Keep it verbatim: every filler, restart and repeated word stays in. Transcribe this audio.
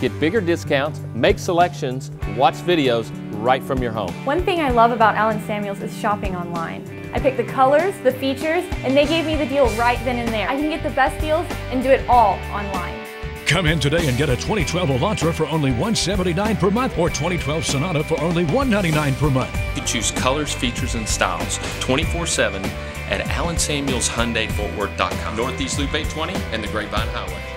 Get bigger discounts, make selections, watch videos right from your home. One thing I love about Allen Samuels is shopping online. I pick the colors, the features, and they gave me the deal right then and there. I can get the best deals and do it all online. Come in today and get a twenty twelve Elantra for only one hundred seventy-nine dollars per month or twenty twelve Sonata for only one hundred ninety-nine dollars per month. You can choose colors, features, and styles twenty-four seven at Allen Samuels Hyundai Fort Worth dot com. Northeast Loop eight twenty and the Grapevine Highway.